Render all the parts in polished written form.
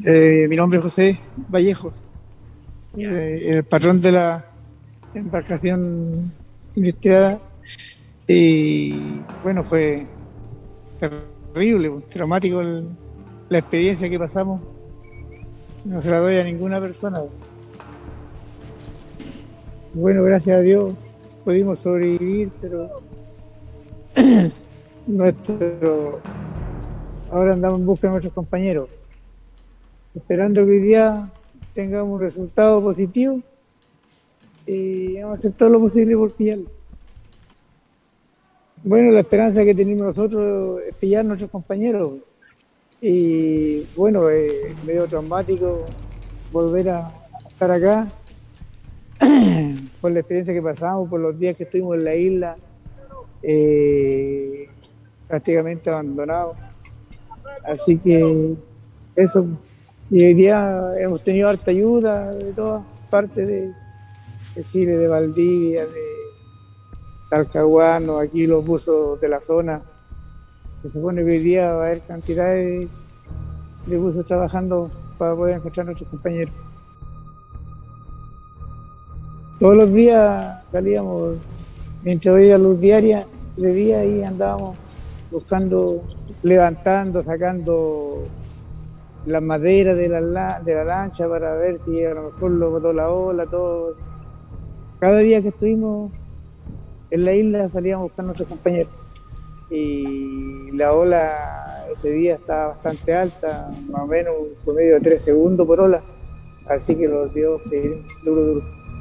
Mi nombre es José Vallejos, el patrón de la embarcación sinistrada. Y bueno, fue terrible, pues, traumático la experiencia que pasamos. No se la doy a ninguna persona. Bueno, gracias a Dios pudimos sobrevivir, pero nuestro, ahora andamos en busca de nuestros compañeros, esperando que hoy día tengamos un resultado positivo y vamos a hacer todo lo posible por pillarlo. Bueno, la esperanza que tenemos nosotros es pillar a nuestros compañeros. Y bueno, medio traumático volver a estar acá por la experiencia que pasamos, por los días que estuvimos en la isla, eh, prácticamente abandonados. Así que eso. Y hoy día hemos tenido harta ayuda de todas partes de Chile, de Valdivia, de Talcahuano, aquí los buzos de la zona. Se supone que hoy día va a haber cantidad de buzos trabajando para poder encontrar a nuestros compañeros. Todos los días salíamos, mientras veía luz diaria, de día y andábamos buscando, levantando, sacando las maderas de la lancha para ver si a lo mejor lo botó la ola, todo. Cada día que estuvimos en la isla salíamos buscando a nuestros compañeros. Y la ola ese día estaba bastante alta, más o menos un promedio de 3 segundos por ola, así que los dio duro.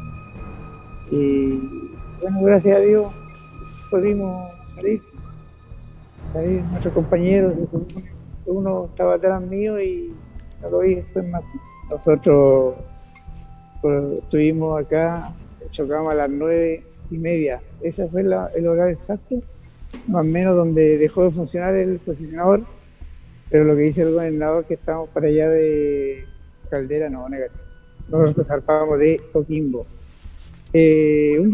Y bueno, gracias a Dios pudimos salir nuestros compañeros. Uno estaba atrás mío y no lo vi después más. Nosotros estuvimos acá, chocamos a las 9:30, ese fue el horario exacto, más o menos, donde dejó de funcionar el posicionador, pero lo que dice el gobernador que estamos para allá de Caldera, no, negativo. Nosotros zarpábamos de Coquimbo. El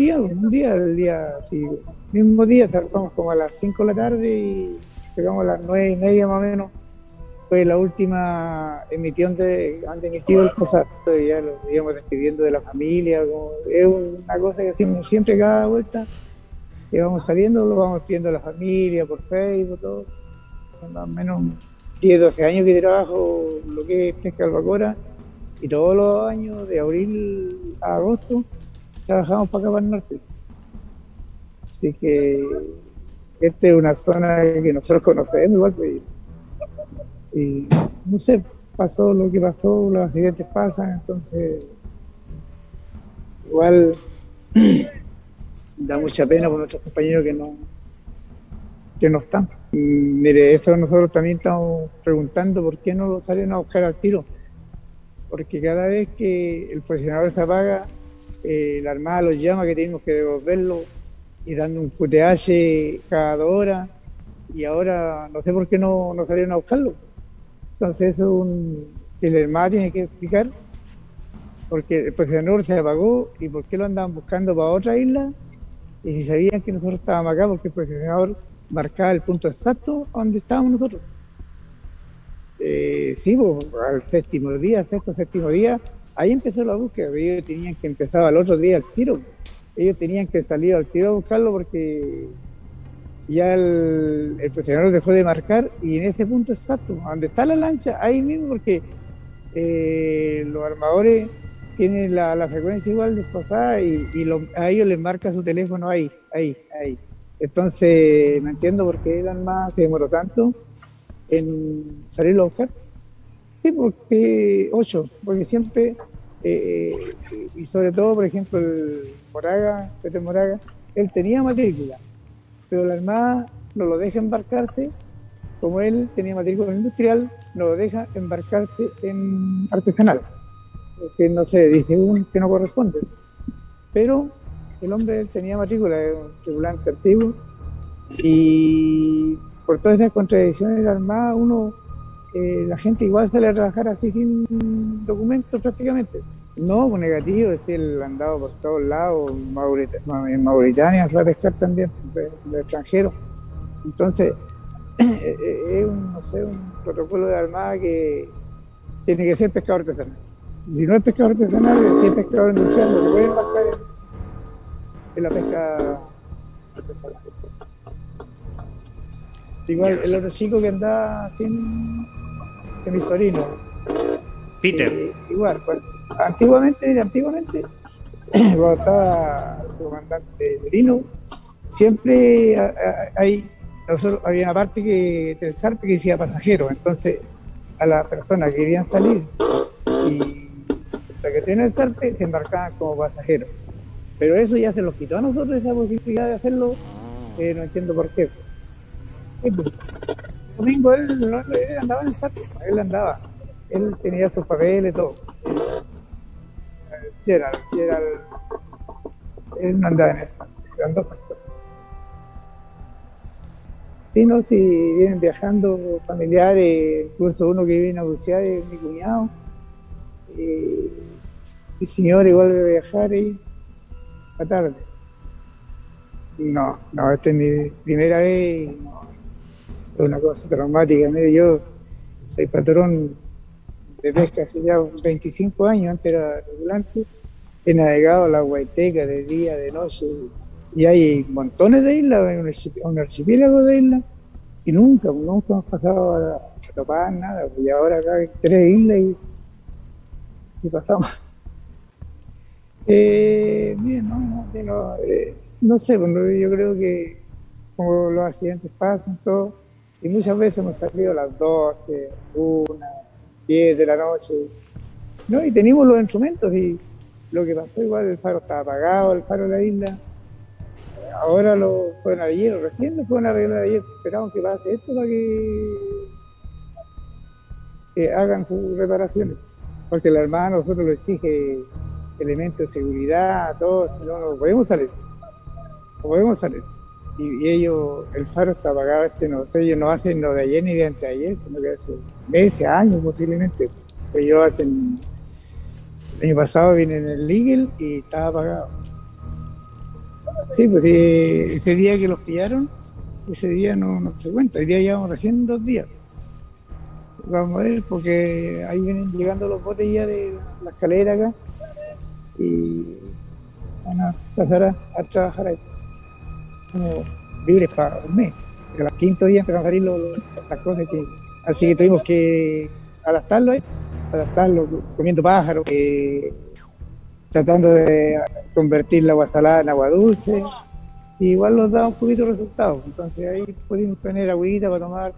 mismo día zarpamos como a las 5 de la tarde y llegamos a las 9:30 más o menos. Fue la última emisión han emitido el posado, y ya lo íbamos despidiendo de la familia. Es una cosa que hacemos siempre cada vuelta que vamos saliendo, lo vamos pidiendo a la familia por Facebook, todo. Hace más o menos 10, 12 años que trabajo lo que es pesca albacora, y todos los años, de abril a agosto, trabajamos para acá, para el norte. Así que esta es una zona que nosotros conocemos igual, pues, y no sé, pasó lo que pasó, los accidentes pasan, entonces igual da mucha pena por nuestros compañeros que no están. Mire, esto nosotros también estamos preguntando por qué no lo salen a buscar al tiro, porque cada vez que el posicionador se apaga, la Armada los llama que tenemos que devolverlo y dando un QTH cada 2 horas, y ahora no sé por qué no salieron a buscarlo. Entonces eso que la Armada tiene que explicar, porque el posicionador se apagó y por qué lo andaban buscando para otra isla, y si sabían que nosotros estábamos acá, porque el posicionador marcaba el punto exacto donde estábamos nosotros. Sí, pues, al sexto, séptimo día, ahí empezó la búsqueda. Ellos tenían que empezar al otro día al tiro. Ellos tenían que salir al tiro a buscarlo porque ya el posicionador dejó de marcar, y en ese punto exacto, donde está la lancha, ahí mismo, porque los armadores tienen la frecuencia igual desfasada, y a ellos les marca su teléfono ahí. Entonces no entiendo por qué el Armada se demoró tanto en salirlo a buscar. Sí, porque 8, porque siempre, y sobre todo, por ejemplo, el Moraga, Peter Moraga, él tenía matrícula, pero la Armada no lo deja embarcarse. Como él tenía matrícula industrial, no lo deja embarcarse en artesanal, que no sé, dice que no corresponde. Pero el hombre tenía matrícula, de un tripulante antiguo, y por todas esas contradicciones de la Armada, la gente igual sale a trabajar así sin documentos prácticamente. No, pues negativo, es el andado por todos lados, en Mauritania se va a pescar también, de extranjeros. Entonces, es un protocolo de Armada que tiene que ser pescador artesanal. Si no es pescador artesanal, si es pescador industrial, no se puede embarcar en la pesca artesanal. Igual el otro chico que andaba sin, que mi sobrino. Peter. Igual, pues, antiguamente, cuando estaba el comandante Merino, siempre había una parte del zarpe que decía pasajeros. Entonces, a las personas que querían salir y la que tiene el zarpe se embarcaban como pasajeros. Pero eso ya se los quitó a nosotros, esa posibilidad de hacerlo. No entiendo por qué. El domingo él andaba en el zarpe, él tenía sus papeles, todo. Gerald, él no andaba en eso, eran dos personas. Sí, no, si vienen viajando familiares, incluso uno que viene a bucear es mi cuñado. El señor igual de viajar y a tarde. No, esta es mi primera vez, no, es una cosa traumática. Mire, yo soy patrón de pesca hace ya 25 años, antes era regulante, he navegado a la Guaiteca de día, de noche, y hay montones de islas, un archipiélago de islas, y nunca hemos pasado a topar nada, y ahora acá hay 3 islas y pasamos. Bien, no sé, yo creo que como los accidentes pasan, todo, si muchas veces hemos salido a las 12, 1, 10 de la noche, ¿no? Y teníamos los instrumentos y lo que pasó igual, el faro estaba apagado, el faro de la isla. Ahora lo fueron ayer, recién lo fueron a arreglar ayer. Esperamos que pase esto para que hagan sus reparaciones. Porque la Armada a nosotros lo exige elementos de seguridad, todo, si no podemos salir. No podemos salir. Y ellos, el faro está apagado, no sé, ellos no hacen lo de ayer ni de anteayer, sino que hace meses, años posiblemente. Ellos hacen, el año pasado vine en el Eagle y estaba apagado. Sí, pues ese día que los pillaron, ese día no se cuenta, hoy día llevamos recién 2 días. Vamos a ver, porque ahí vienen llegando los botes ya de la escalera acá y van a pasar a trabajar ahí. Como libres para un mes, porque los 5 días empezaron a salir las cosas así que tuvimos que adaptarlo comiendo pájaros, tratando de convertir la agua salada en agua dulce, y igual nos da un poquito de resultados. Entonces ahí pudimos tener agüita para tomar,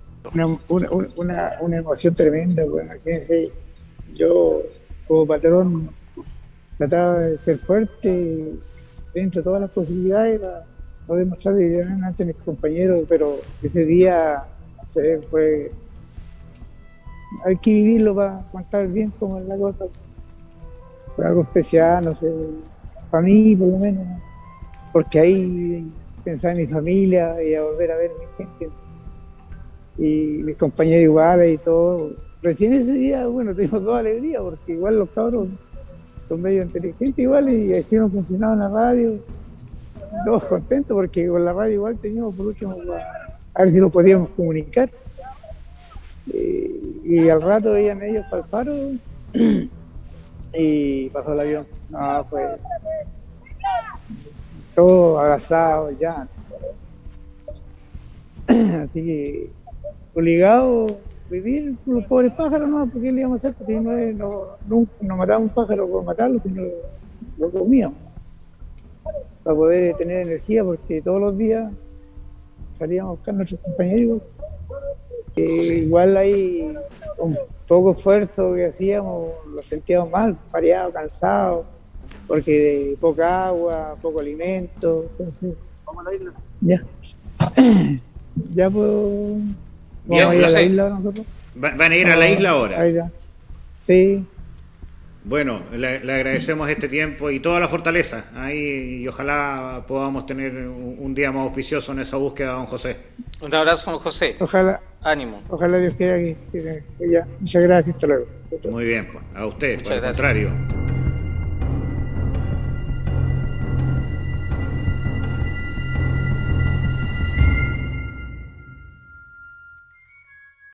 una emoción tremenda. Bueno, fíjense, yo como patrón trataba de ser fuerte dentro de todas las posibilidades para demostrar que eran ante mis compañeros, pero ese día fue, hay que vivirlo para contar bien cómo es la cosa. Fue algo especial, no sé, para mí por lo menos, porque ahí pensaba en mi familia y a volver a ver a mi gente y mis compañeros iguales y todo. Recién ese día, bueno, tuvimos toda alegría, porque igual los cabros son medio inteligentes igual y así no funcionaba en la radio. Todos contentos porque con la radio igual teníamos por último a ver si lo podíamos comunicar. Y al rato veían ellos para el faro y pasó el avión. No, pues todos abrazados ya. Así que obligado a vivir por los pobres pájaros, ¿no? Porque le íbamos a hacer, porque no matábamos un pájaro por matarlo, sino lo comíamos. Para poder tener energía, porque todos los días salíamos a buscar a nuestros compañeros. Igual ahí, con poco esfuerzo que hacíamos, lo sentíamos mal, mareados, cansados, porque poca agua, poco alimento. Entonces, vamos a la isla. Ya pues. Vamos a ir a la isla nosotros. ¿Van a ir a la isla ahora? Ahí ya. Sí. Bueno, le agradecemos este tiempo y toda la fortaleza ahí, y ojalá podamos tener un día más auspicioso en esa búsqueda, don José. Un abrazo, don José. Ojalá. Ánimo. Ojalá Dios quiera que ya. Muchas gracias, hasta luego. Muy bien, pues, a usted, Muchas por el gracias. contrario.